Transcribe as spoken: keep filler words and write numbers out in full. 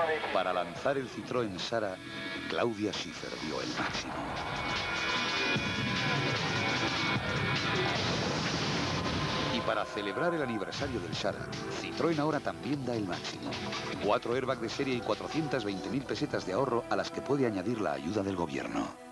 Para lanzar el Citroën Sara, Claudia Schiffer dio el máximo. Y para celebrar el aniversario del Sara, Citroën ahora también da el máximo. Cuatro airbags de serie y cuatrocientas veinte mil pesetas de ahorro a las que puede añadir la ayuda del gobierno.